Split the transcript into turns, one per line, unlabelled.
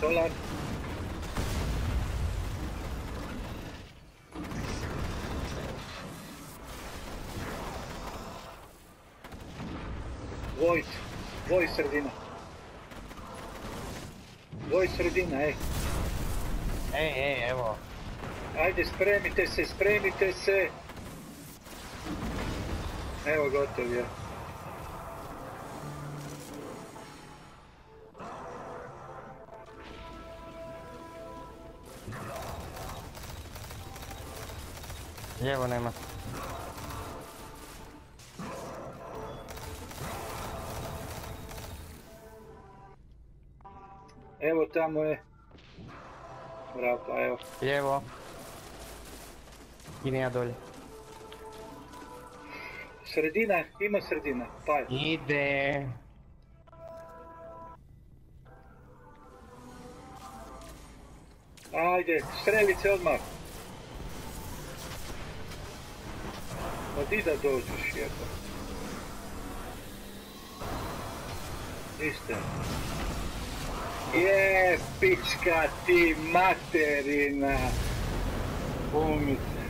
Solar. Voj sredina. Voj sredina, ej.
Ej, evo.
Ajde, spremite se. Evo, gotov je.
Lijevo nema.
Evo tamo je. Vrata, evo.
Lijevo. Idem ja dolje.
Sredina, ima sredina. Pa.
Ide.
Ajde, streli se odmah. Pa di da dođeš, jebo. Niste. Je, pička ti materina. Umite.